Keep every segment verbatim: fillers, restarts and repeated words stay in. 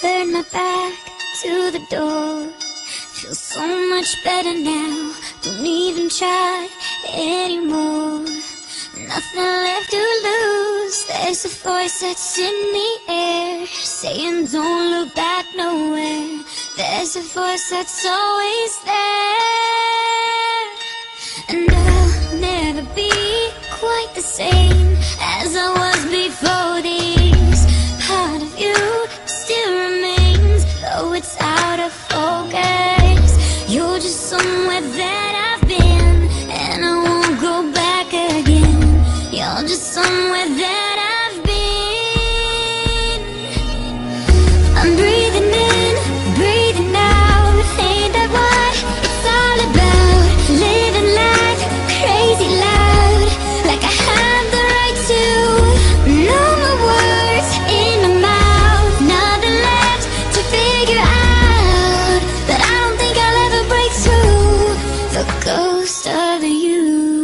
turn my back to the door. Feels so much better now. Don't even try anymore. Nothing left to lose. There's a voice that's in the air saying don't look back nowhere. There's a voice that's always there. And I'll never be quite the same as I was before this. Part of you still remains, though it's out of focus. You're just somewhere that I've been, and I won't go back again. You're just somewhere that I've been. I'm breathing in, breathing out. Ain't that what it's all about? Living life crazy loud, like I have the right to. No more words in my mouth, nothing left to figure out. But I don't think I'll ever break through the ghost of you.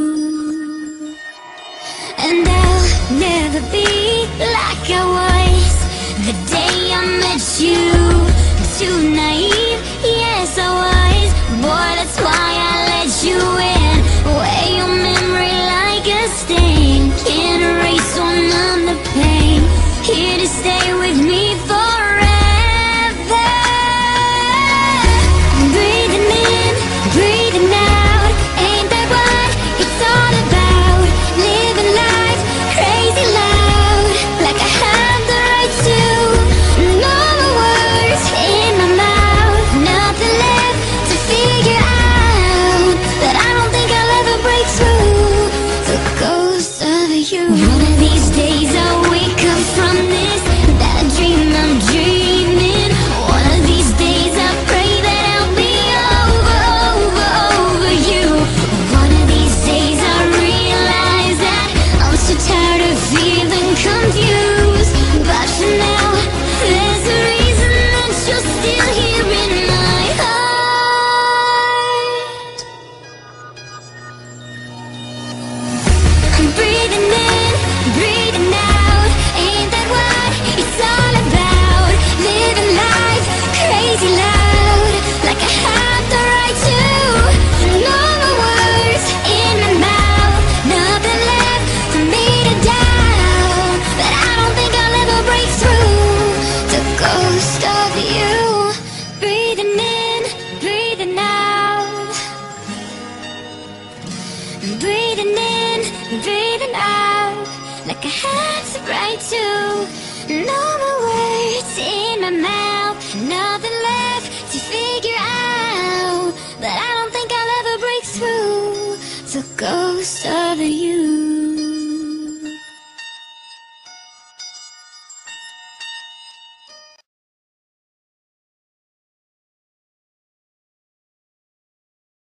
And I'll never be like I was the day I met you. Too naive, yes I was. Boy, that's why I let you in. Wear your memory like a stain. Can't erase or numb the pain. Here to stay with me forever. Breathing in, breathing out. Ain't that what it's all about? Living life crazy loud, like I have the right to. No more words in my mouth, nothing left to figure out. But I don't think I'll ever break through the ghost of you. One of these days I'll wake up from this bad dream I'm dreaming. One of these days I pray that I'll be over, over, over you. One of these days I realize that I'm so tired of feeling confused. But for now, there's a reason that you're still here in my heart. I'm breathing in, breathing out. Ain't that what it's all about? Living life crazy loud, like I have the right to. No more words in my mouth, nothing left for me to doubt. But I don't think I'll ever break through the ghost of you. Breathing in, breathing out. Breathing in, breathing out, like I had the right to. No more words in my mouth, nothing left to figure out. But I don't think I'll ever break through the ghost of you.